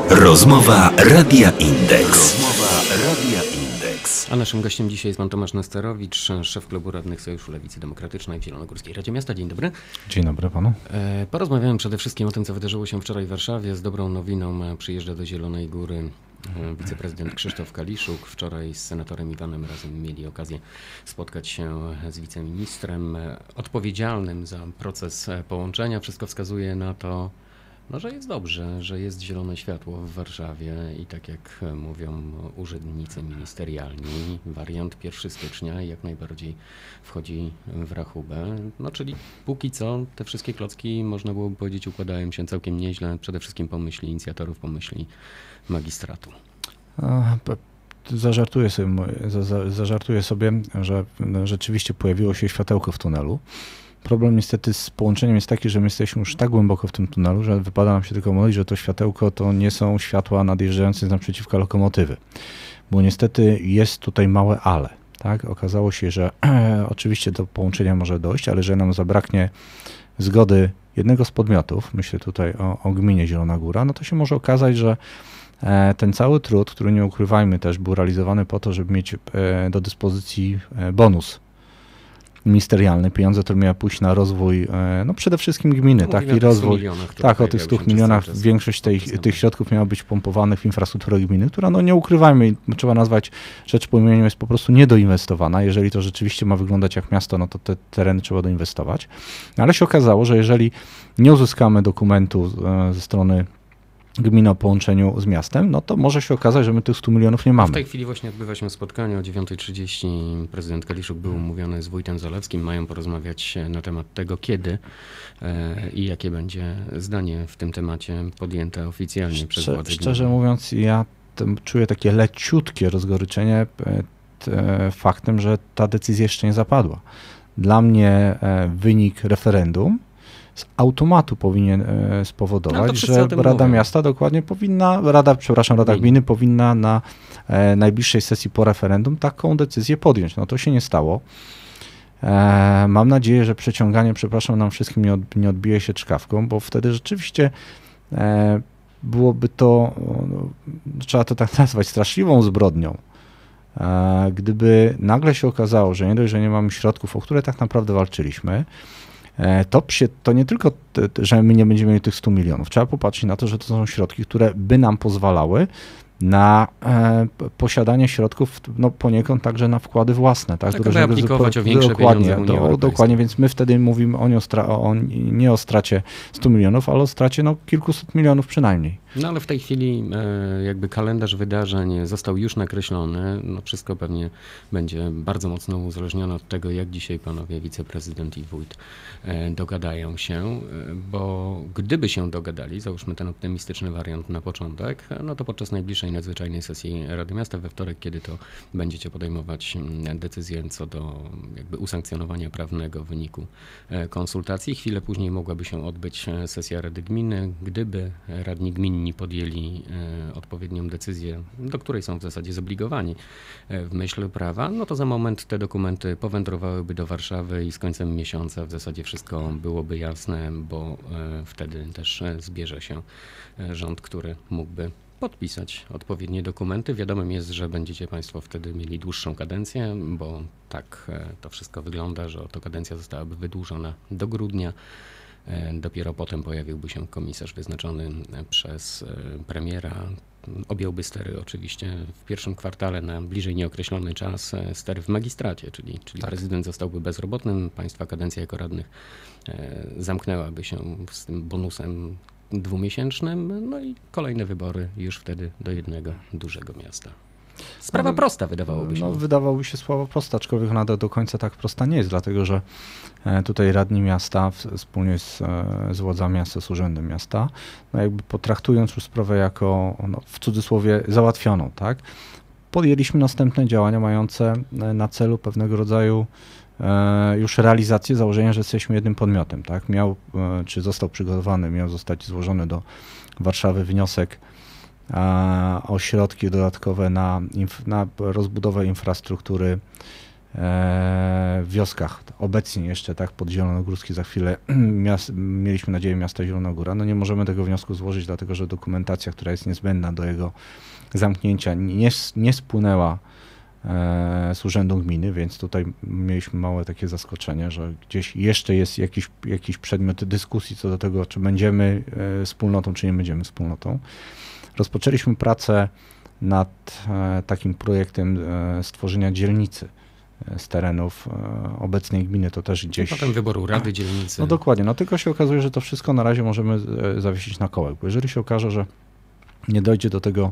Rozmowa Radia Indeks. A naszym gościem dzisiaj jest pan Tomasz Nesterowicz, szef klubu radnych Sojuszu Lewicy Demokratycznej w Zielonogórskiej Radzie Miasta. Dzień dobry. Dzień dobry panu. Porozmawiałem przede wszystkim o tym, co wydarzyło się wczoraj w Warszawie. Z dobrą nowiną przyjeżdża do Zielonej Góry wiceprezydent Krzysztof Kaliszuk. Wczoraj z senatorem Iwanem razem mieli okazję spotkać się z wiceministrem odpowiedzialnym za proces połączenia. Wszystko wskazuje na to, że jest dobrze, że jest zielone światło w Warszawie i tak jak mówią urzędnicy ministerialni, wariant 1 stycznia jak najbardziej wchodzi w rachubę. Czyli póki co te wszystkie klocki, można byłoby powiedzieć, układają się całkiem nieźle, przede wszystkim po myśli inicjatorów, po myśli magistratu. Zażartuję sobie, że rzeczywiście pojawiło się światełko w tunelu. Problem niestety z połączeniem jest taki, że my jesteśmy już tak głęboko w tym tunelu, że wypada nam się tylko modlić, że to światełko to nie są światła nadjeżdżające z naprzeciwka lokomotywy. Bo niestety jest tutaj małe ale. Tak? Okazało się, że oczywiście do połączenia może dojść, ale że nam zabraknie zgody jednego z podmiotów, myślę tutaj o gminie Zielona Góra, no to się może okazać, że ten cały trud, który nie ukrywajmy też był realizowany po to, żeby mieć do dyspozycji bonus ministerialny, pieniądze, które miały pójść na rozwój, przede wszystkim gminy, taki rozwój. O tych 100 milionach, większość tych środków miała być pompowanych w infrastrukturę gminy, która, nie ukrywajmy, trzeba nazwać rzecz po imieniu, jest po prostu niedoinwestowana. Jeżeli to rzeczywiście ma wyglądać jak miasto, to te tereny trzeba doinwestować. Ale się okazało, że jeżeli nie uzyskamy dokumentu ze strony gminy o połączeniu z miastem, to może się okazać, że my tych 100 milionów nie mamy. W tej chwili właśnie odbywa się spotkanie o 9:30. Prezydent Kaliszuk był umówiony z wójtem Zalewskim. Mają porozmawiać na temat tego, kiedy i jakie będzie zdanie w tym temacie podjęte oficjalnie przez władze. Szczerze mówiąc, ja czuję takie leciutkie rozgoryczenie faktem, że ta decyzja jeszcze nie zapadła. Dla mnie wynik referendum z automatu powinien spowodować, że Rada Miasta Rada Gminy powinna na najbliższej sesji po referendum taką decyzję podjąć. To się nie stało. Mam nadzieję, że przeciąganie, nam wszystkim nie odbije się czkawką, bo wtedy rzeczywiście byłoby to, trzeba to tak nazwać, straszliwą zbrodnią. Gdyby nagle się okazało, że nie dość, że nie mamy środków, o które tak naprawdę walczyliśmy, to nie tylko, że my nie będziemy mieli tych 100 milionów. Trzeba popatrzeć na to, że to są środki, które by nam pozwalały na posiadanie środków, poniekąd także na wkłady własne. Tak, by aplikować o większe pieniądze w Unii Europejskiej. Dokładnie, więc my wtedy mówimy nie o stracie 100 milionów, ale o stracie kilkuset milionów przynajmniej. Ale w tej chwili jakby kalendarz wydarzeń został już nakreślony. Wszystko pewnie będzie bardzo mocno uzależnione od tego, jak dzisiaj panowie wiceprezydent i wójt dogadają się, bo gdyby się dogadali, załóżmy ten optymistyczny wariant na początek, to podczas najbliższej nadzwyczajnej sesji Rady Miasta we wtorek, kiedy to będziecie podejmować decyzję co do jakby usankcjonowania prawnego w wyniku konsultacji. Chwilę później mogłaby się odbyć sesja Rady Gminy, gdyby radni gminni podjęli odpowiednią decyzję, do której są w zasadzie zobligowani w myśl prawa, to za moment te dokumenty powędrowałyby do Warszawy i z końcem miesiąca w zasadzie wszystko byłoby jasne, bo wtedy też zbierze się rząd, który mógłby podpisać odpowiednie dokumenty. Wiadomym jest, że będziecie państwo wtedy mieli dłuższą kadencję, bo tak to wszystko wygląda, że oto kadencja zostałaby wydłużona do grudnia. Dopiero potem pojawiłby się komisarz wyznaczony przez premiera. Objąłby stery oczywiście w pierwszym kwartale na bliżej nieokreślony czas, stery w magistracie, czyli tak. Prezydent zostałby bezrobotnym, państwa kadencja jako radnych zamknęłaby się z tym bonusem dwumiesięcznym, i kolejne wybory już wtedy do jednego dużego miasta. Sprawa prosta wydawałoby się. Wydawałoby się sprawa prosta, aczkolwiek ona do końca tak prosta nie jest, dlatego że tutaj radni miasta wspólnie z władzami miasta, z urzędem miasta, jakby potraktując już sprawę jako w cudzysłowie załatwioną, tak? Podjęliśmy następne działania mające na celu pewnego rodzaju już realizację założenia, że jesteśmy jednym podmiotem, tak? Został przygotowany, miał zostać złożony do Warszawy wniosek o środki dodatkowe na rozbudowę infrastruktury w wioskach, obecnie jeszcze tak pod Zielonogórski, za chwilę mieliśmy nadzieję miasta Zielonogóra. No nie możemy tego wniosku złożyć, dlatego że dokumentacja, która jest niezbędna do jego zamknięcia, nie spłynęła z urzędu gminy, więc tutaj mieliśmy małe takie zaskoczenie, że gdzieś jeszcze jest jakiś przedmiot dyskusji co do tego, czy będziemy wspólnotą, czy nie będziemy wspólnotą. Rozpoczęliśmy pracę nad takim projektem stworzenia dzielnicy z terenów obecnej gminy, to też gdzieś... Potem wyboru rady dzielnicy. No dokładnie, no tylko się okazuje, że to wszystko na razie możemy zawiesić na kołek, bo jeżeli się okaże, że nie dojdzie do tego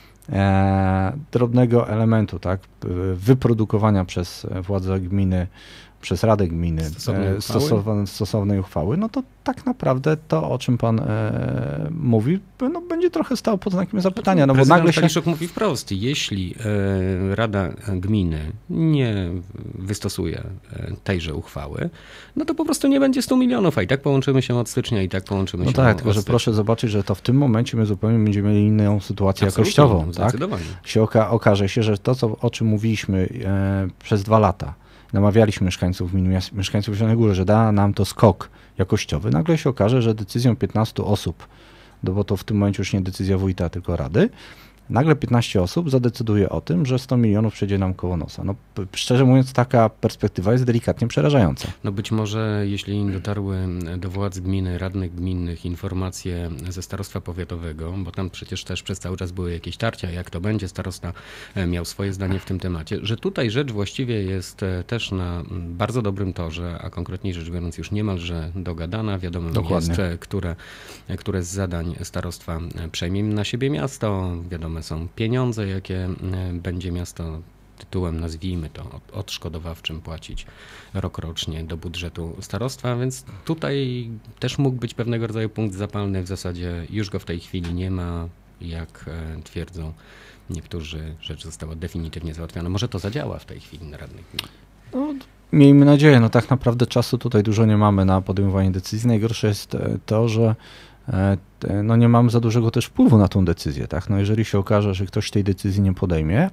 drobnego elementu, tak, wyprodukowania przez władze gminy, przez Radę Gminy stosownej uchwały, no to tak naprawdę to, o czym pan mówi, no, będzie trochę stało pod znakiem zapytania. No bo nagle się... Kaliszuk mówi wprost, jeśli Rada Gminy nie wystosuje tejże uchwały, no to po prostu nie będzie 100 milionów, a i tak połączymy się od stycznia, i tak połączymy się od stycznia. Tylko że proszę zobaczyć, że to w tym momencie my zupełnie będziemy mieli inną sytuację jakościową. Tak? Się okaże się, że to, o czym mówiliśmy przez 2 lata, namawialiśmy mieszkańców gmin, mieszkańców Zielonej Góry, że da nam to skok jakościowy. Nagle się okaże, że decyzją 15 osób, bo to w tym momencie już nie decyzja wójta, tylko rady, nagle 15 osób zadecyduje o tym, że 100 milionów przejdzie nam koło nosa. No, szczerze mówiąc, taka perspektywa jest delikatnie przerażająca. No być może, jeśli dotarły do władz gminy, radnych gminnych informacje ze starostwa powiatowego, bo tam przecież też przez cały czas były jakieś tarcia, jak to będzie, starosta miał swoje zdanie w tym temacie, że tutaj rzecz właściwie jest też na bardzo dobrym torze, a konkretniej rzecz biorąc już niemalże dogadana. Wiadomo jest, które z zadań starostwa przejmie na siebie miasto. Wiadomo są pieniądze, jakie będzie miasto tytułem, nazwijmy to, odszkodowawczym płacić rokrocznie do budżetu starostwa, więc tutaj też mógł być pewnego rodzaju punkt zapalny. W zasadzie już go w tej chwili nie ma, jak twierdzą niektórzy, rzecz została definitywnie załatwiona. Może to zadziała w tej chwili na radnych gmin. No, miejmy nadzieję, no tak naprawdę czasu tutaj dużo nie mamy na podejmowanie decyzji. Najgorsze jest to, że no nie mamy za dużego też wpływu na tą decyzję. Tak? No jeżeli się okaże, że ktoś tej decyzji nie podejmie,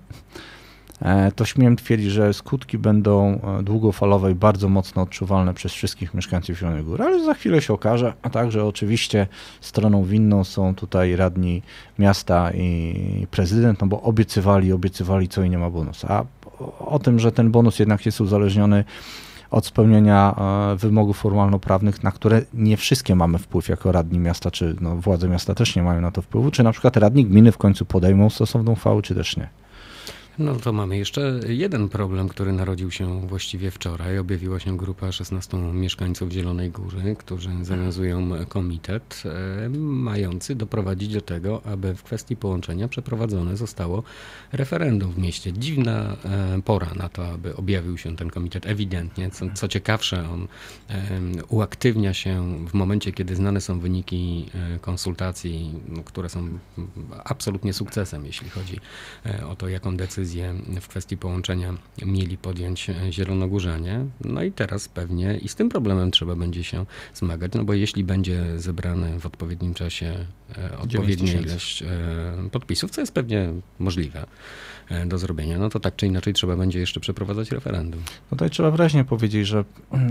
to śmiem twierdzić, że skutki będą długofalowe i bardzo mocno odczuwalne przez wszystkich mieszkańców Zielonej Góry, ale za chwilę się okaże, a także oczywiście stroną winną są tutaj radni miasta i prezydent, no bo obiecywali co i nie ma bonusu. A o tym, że ten bonus jednak jest uzależniony od spełnienia wymogów formalno-prawnych, na które nie wszystkie mamy wpływ jako radni miasta, czy no, władze miasta też nie mają na to wpływu, czy na przykład radni gminy w końcu podejmą stosowną uchwałę, czy też nie. No to mamy jeszcze jeden problem, który narodził się właściwie wczoraj. Objawiła się grupa 16 mieszkańców Zielonej Góry, którzy zawiązują komitet mający doprowadzić do tego, aby w kwestii połączenia przeprowadzone zostało referendum w mieście. Dziwna pora na to, aby objawił się ten komitet. Ewidentnie, co ciekawsze, on uaktywnia się w momencie, kiedy znane są wyniki konsultacji, które są absolutnie sukcesem, jeśli chodzi o to, jaką decyzję w kwestii połączenia mieli podjąć zielonogórzanie. No i teraz pewnie i z tym problemem trzeba będzie się zmagać, no bo jeśli będzie zebrane w odpowiednim czasie odpowiednia ilość podpisów, co jest pewnie możliwe do zrobienia, no to tak czy inaczej trzeba będzie jeszcze przeprowadzać referendum. No tutaj trzeba wyraźnie powiedzieć, że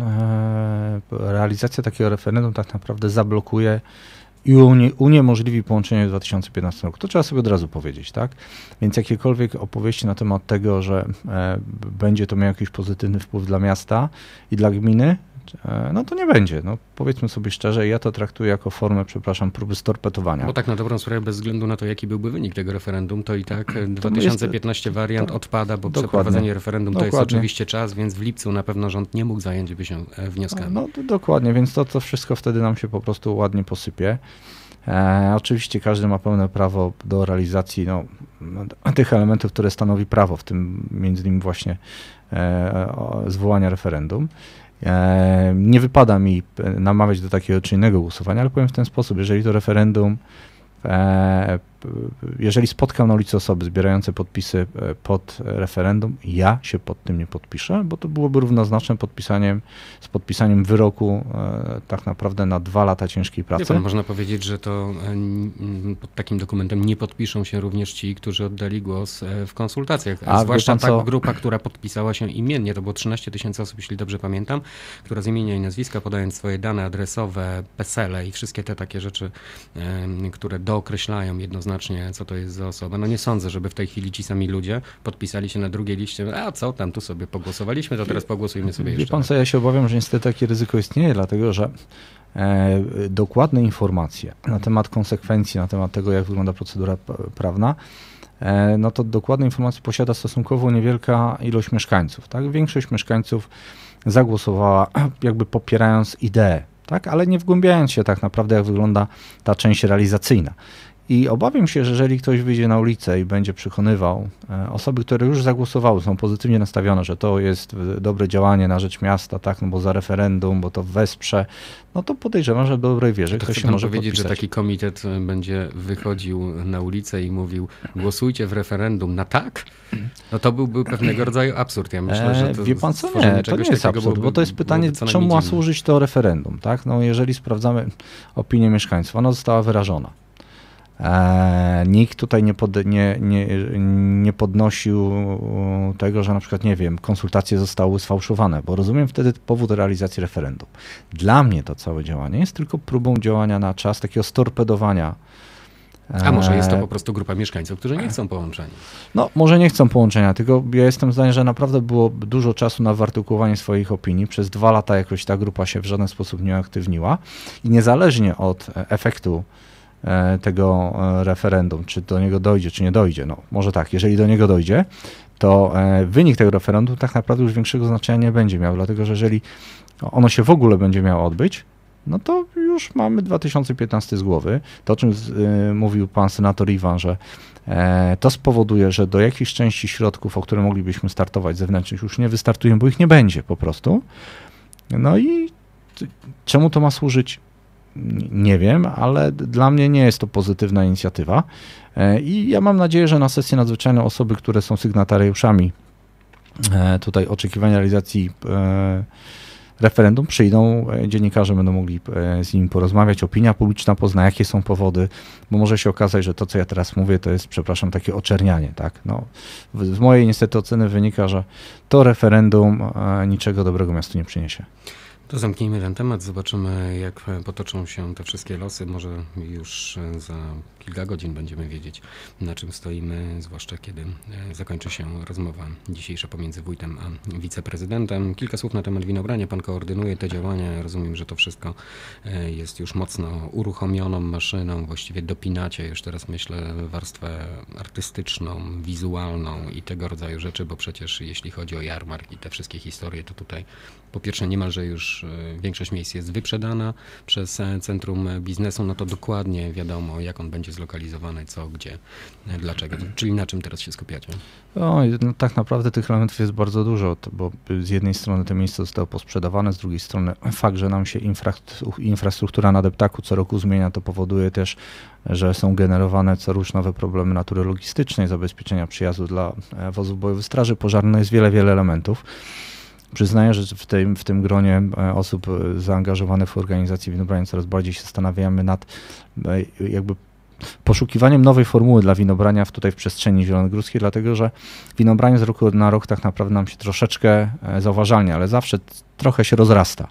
realizacja takiego referendum tak naprawdę zablokuje i uniemożliwi połączenie w 2015 roku. To trzeba sobie od razu powiedzieć, tak? Więc jakiekolwiek opowieści na temat tego, że będzie to miało jakiś pozytywny wpływ dla miasta i dla gminy, no to nie będzie. No, powiedzmy sobie szczerze, ja to traktuję jako formę, próby storpetowania. Bo tak na dobrą sprawę, bez względu na to, jaki byłby wynik tego referendum, to i tak 2015 wariant odpada, bo przeprowadzenie referendum to jest oczywiście czas, więc w lipcu na pewno rząd nie mógł zająć by się wnioskami. No dokładnie, więc to wszystko wtedy nam się po prostu ładnie posypie. Oczywiście każdy ma pełne prawo do realizacji tych elementów, które stanowi prawo, w tym między innymi właśnie zwołania referendum. Nie wypada mi namawiać do takiego czy innego głosowania, ale powiem w ten sposób, jeżeli to referendum jeżeli spotkam na ulicy osoby zbierające podpisy pod referendum, ja się pod tym nie podpiszę, bo to byłoby równoznaczne z podpisaniem wyroku tak naprawdę na 2 lata ciężkiej pracy. Pan, można powiedzieć, że to pod takim dokumentem nie podpiszą się również ci, którzy oddali głos w konsultacjach. Zwłaszcza ta grupa, która podpisała się imiennie, to było 13 000 osób, jeśli dobrze pamiętam, która z imienia i nazwiska, podając swoje dane adresowe, PESEL-e i wszystkie te takie rzeczy, które dookreślają jednoznacznie, co to jest za osoba. No nie sądzę, żeby w tej chwili ci sami ludzie podpisali się na drugiej liście, a co tam, tu sobie pogłosowaliśmy, to teraz pogłosujmy sobie jeszcze. Wie pan co, ja się obawiam, że niestety takie ryzyko istnieje, dlatego że dokładne informacje na temat konsekwencji, na temat tego, jak wygląda procedura prawna, no to dokładne informacje posiada stosunkowo niewielka ilość mieszkańców. Tak? Większość mieszkańców zagłosowała jakby popierając ideę, tak? Ale nie wgłębiając się tak naprawdę, jak wygląda ta część realizacyjna. I obawiam się, że jeżeli ktoś wyjdzie na ulicę i będzie przekonywał osoby, które już zagłosowały, są pozytywnie nastawione, że to jest dobre działanie na rzecz miasta, tak, no bo za referendum, bo to wesprze, no to podejrzewam, że w dobrej wierze ktoś się może powiedzieć, podpisać. że taki komitet będzie wychodził na ulicę i mówił, głosujcie w referendum na tak? No to byłby pewnego rodzaju absurd. Ja myślę, że to wie pan co, nie, to nie jest absurd, bo to jest pytanie, czemu ma służyć to referendum, tak? No jeżeli sprawdzamy opinię mieszkańców, ona została wyrażona. Nikt tutaj nie podnosił tego, że na przykład, nie wiem, konsultacje zostały sfałszowane, bo rozumiem wtedy powód realizacji referendum. Dla mnie to całe działanie jest tylko próbą działania na czas, takiego storpedowania. A może jest to po prostu grupa mieszkańców, którzy nie chcą połączenia? No, może nie chcą połączenia, tylko ja jestem zdania, że naprawdę było dużo czasu na wyartykułowanie swoich opinii. Przez 2 lata jakoś ta grupa się w żaden sposób nie uaktywniła i niezależnie od efektu tego referendum, czy do niego dojdzie, czy nie dojdzie. No może tak, jeżeli do niego dojdzie, to wynik tego referendum tak naprawdę już większego znaczenia nie będzie miał, dlatego że jeżeli ono się w ogóle będzie miało odbyć, no to już mamy 2015 z głowy. To, o czym mówił pan senator Iwan, że to spowoduje, że do jakichś części środków, o które moglibyśmy startować zewnętrznych, już nie wystartujemy, bo ich nie będzie po prostu. No i czemu to ma służyć? Nie wiem, ale dla mnie nie jest to pozytywna inicjatywa i ja mam nadzieję, że na sesję nadzwyczajną osoby, które są sygnatariuszami tutaj oczekiwania realizacji referendum przyjdą, dziennikarze będą mogli z nimi porozmawiać, opinia publiczna pozna, jakie są powody, bo może się okazać, że to, co ja teraz mówię, to jest, przepraszam, takie oczernianie, tak? No, z mojej niestety oceny wynika, że to referendum niczego dobrego miastu nie przyniesie. To zamknijmy ten temat, zobaczymy, jak potoczą się te wszystkie losy. Może już za kilka godzin będziemy wiedzieć, na czym stoimy, zwłaszcza kiedy zakończy się rozmowa dzisiejsza pomiędzy wójtem a wiceprezydentem. Kilka słów na temat winobrania. Pan koordynuje te działania. Rozumiem, że to wszystko jest już mocno uruchomioną maszyną. Właściwie dopinacie już teraz, myślę, warstwę artystyczną, wizualną i tego rodzaju rzeczy, bo przecież jeśli chodzi o jarmark i te wszystkie historie, to tutaj po pierwsze niemalże już większość miejsc jest wyprzedana przez Centrum Biznesu, no to dokładnie wiadomo, jak on będzie zlokalizowany, co, gdzie, dlaczego. Czyli na czym teraz się skupiacie? No, tak naprawdę tych elementów jest bardzo dużo, bo z jednej strony te miejsca zostały posprzedawane, z drugiej strony fakt, że nam się infrastruktura na deptaku co roku zmienia, to powoduje też, że są generowane co rusz nowe problemy natury logistycznej, zabezpieczenia przyjazdu dla wozów bojowych straży pożarnej, jest wiele elementów. Przyznaję, że w tym gronie osób zaangażowanych w organizację winobrania coraz bardziej się zastanawiamy nad jakby poszukiwaniem nowej formuły dla winobrania tutaj w przestrzeni zielonogórskiej, dlatego że winobranie z roku na rok tak naprawdę nam się troszeczkę zauważalnie, ale zawsze trochę się rozrasta.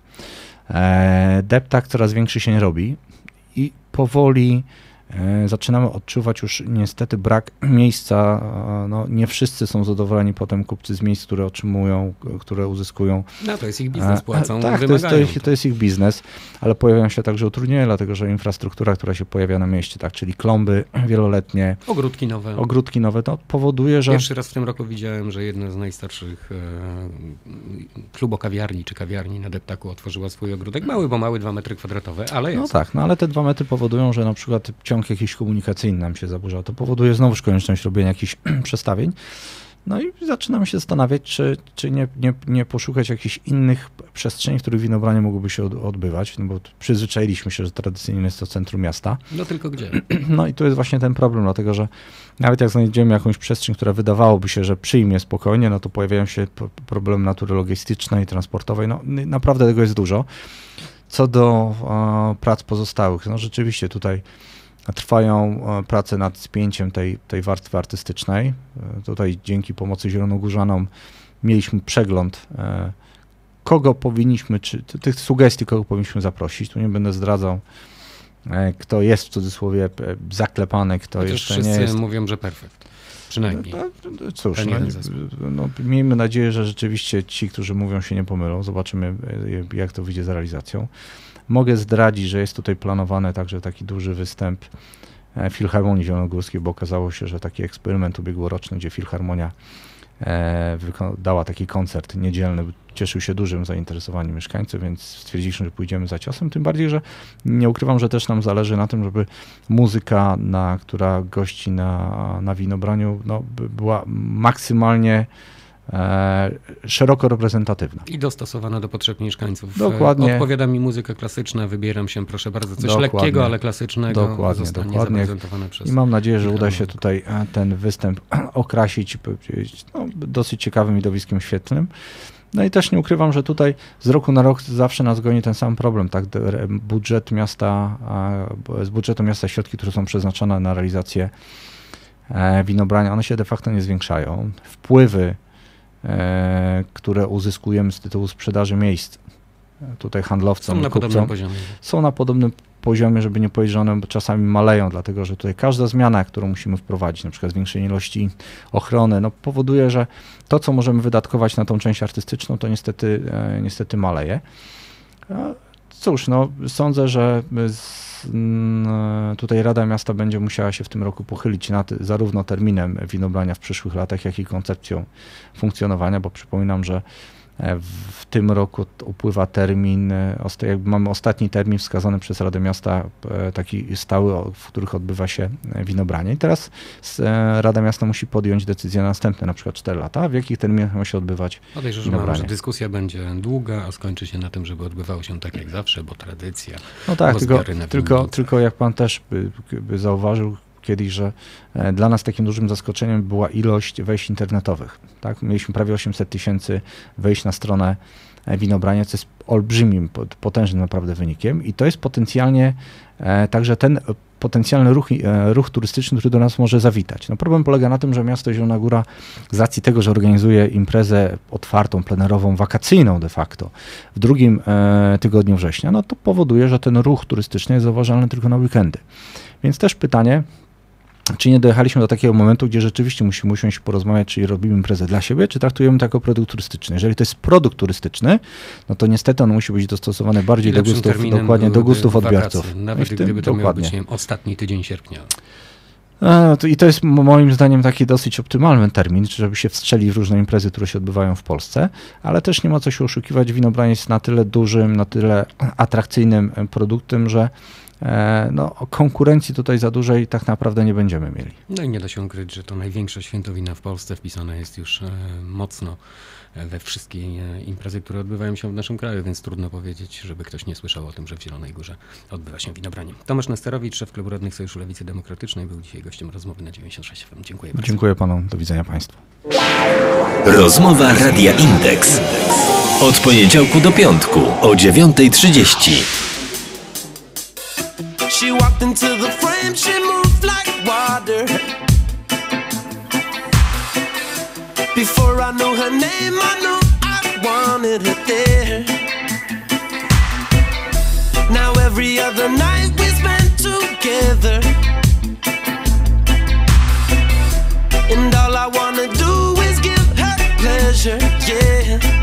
Deptak coraz większy się nie robi i powoli zaczynamy odczuwać już niestety brak miejsca. No, nie wszyscy są zadowoleni potem kupcy z miejsc, które otrzymują, które uzyskują. No to jest ich biznes, płacą, tak, to jest ich biznes, ale pojawiają się także utrudnienia, dlatego że infrastruktura, która się pojawia na mieście, tak, czyli klomby wieloletnie, ogródki nowe, to powoduje, że... Pierwszy raz w tym roku widziałem, że jedna z najstarszych klubokawiarni czy kawiarni na deptaku otworzyła swój ogródek. Mały, bo mały, 2 metry kwadratowe, ale jest. No tak, no ale te 2 metry powodują, że na przykład ciąg jakiś komunikacyjny nam się zaburza. To powoduje znowuż konieczność robienia jakichś przestawień. No i zaczynamy się zastanawiać, czy nie poszukać jakichś innych przestrzeni, w których winobranie mogłoby się odbywać, no bo przyzwyczailiśmy się, że tradycyjnie jest to centrum miasta. No tylko gdzie? No i tu jest właśnie ten problem, dlatego że nawet jak znajdziemy jakąś przestrzeń, która wydawałoby się, że przyjmie spokojnie, no to pojawiają się problemy natury logistycznej, transportowej, no naprawdę tego jest dużo. Co do prac pozostałych, no rzeczywiście tutaj trwają prace nad spięciem tej warstwy artystycznej. Tutaj dzięki pomocy zielonogórzanom mieliśmy przegląd, kogo powinniśmy, czy tych sugestii, kogo powinniśmy zaprosić. Tu nie będę zdradzał, kto jest w cudzysłowie zaklepany, kto chociaż jeszcze nie jest. Wszyscy mówią, że perfekt. Przynajmniej. No, cóż, miejmy nadzieję, że rzeczywiście ci, którzy mówią, się nie pomylą. Zobaczymy, jak to wyjdzie z realizacją. Mogę zdradzić, że jest tutaj planowany także taki duży występ Filharmonii Zielonogórskiej, bo okazało się, że taki eksperyment ubiegłoroczny, gdzie Filharmonia dała taki koncert niedzielny, cieszył się dużym zainteresowaniem mieszkańców, więc stwierdziliśmy, że pójdziemy za ciosem. Tym bardziej, że nie ukrywam, że też nam zależy na tym, żeby muzyka, która gości na winobraniu, była maksymalnie szeroko reprezentatywna. I dostosowana do potrzeb mieszkańców. Dokładnie. Odpowiada mi muzyka klasyczna, wybieram się, proszę bardzo, coś lekkiego, ale klasycznego. Zostanie zaprezentowane przez... I mam nadzieję, że uda się tutaj ten występ okrasić dosyć ciekawym widowiskiem świetlnym. No i też nie ukrywam, że tutaj z roku na rok zawsze nas goni ten sam problem. Tak? Z budżetu miasta środki, które są przeznaczone na realizację winobrania, one się de facto nie zwiększają. Wpływy, które uzyskujemy z tytułu sprzedaży miejsc tutaj handlowcom, kupcom, są na podobnym poziomie, żeby nie powiedzieć, że one czasami maleją, dlatego że tutaj każda zmiana, którą musimy wprowadzić, na przykład zwiększenie ilości ochrony, powoduje, że to, co możemy wydatkować na tą część artystyczną, to niestety maleje. Cóż, sądzę, że tutaj Rada Miasta będzie musiała się w tym roku pochylić nad zarówno terminem winobrania w przyszłych latach, jak i koncepcją funkcjonowania, bo przypominam, że w tym roku upływa termin, mamy ostatni termin wskazany przez Radę Miasta, taki stały, w których odbywa się winobranie. I teraz Rada Miasta musi podjąć decyzję na następne, na przykład 4 lata, w jakich terminach ma się odbywać winobranie. Że dyskusja będzie długa, a skończy się na tym, żeby odbywało się tak jak zawsze, bo tradycja. No tak, tylko jak pan też by zauważył kiedyś, że dla nas takim dużym zaskoczeniem była ilość wejść internetowych. Tak? Mieliśmy prawie 800 000 wejść na stronę winobrania, co jest olbrzymim, potężnym naprawdę wynikiem i to jest potencjalnie także ten potencjalny ruch turystyczny, który do nas może zawitać. Problem polega na tym, że miasto Zielona Góra z racji tego, że organizuje imprezę otwartą, plenerową, wakacyjną de facto w drugim tygodniu września, to powoduje, że ten ruch turystyczny jest zauważalny tylko na weekendy. Więc też pytanie, czy nie dojechaliśmy do takiego momentu, gdzie rzeczywiście musimy usiąść i porozmawiać, czy robimy imprezę dla siebie, czy traktujemy to jako produkt turystyczny. Jeżeli to jest produkt turystyczny, to niestety on musi być dostosowany bardziej do gustów odbiorców. Nawet gdyby to miał być, ostatni tydzień sierpnia. I to jest moim zdaniem taki dosyć optymalny termin, żeby się wstrzelić w różne imprezy, które się odbywają w Polsce, ale też nie ma co się oszukiwać, winobranie jest na tyle dużym, na tyle atrakcyjnym produktem, że konkurencji tutaj za dużej tak naprawdę nie będziemy mieli. No i nie da się ukryć, że to największa świętowina w Polsce wpisana jest już mocno we wszystkie imprezy, które odbywają się w naszym kraju, więc trudno powiedzieć, żeby ktoś nie słyszał o tym, że w Zielonej Górze odbywa się winobranie. Tomasz Nesterowicz, szef Klubu Radnych Sojuszu Lewicy Demokratycznej, był dzisiaj gościem rozmowy na 96 FM. Dziękuję bardzo. Dziękuję panu. Do widzenia państwu. Rozmowa Radia Indeks. Od poniedziałku do piątku o 9:30. She walked into the frame, she moved like water. Before I knew her name, I knew I wanted her there. Now every other night we spend together, and all I wanna do is give her pleasure, yeah.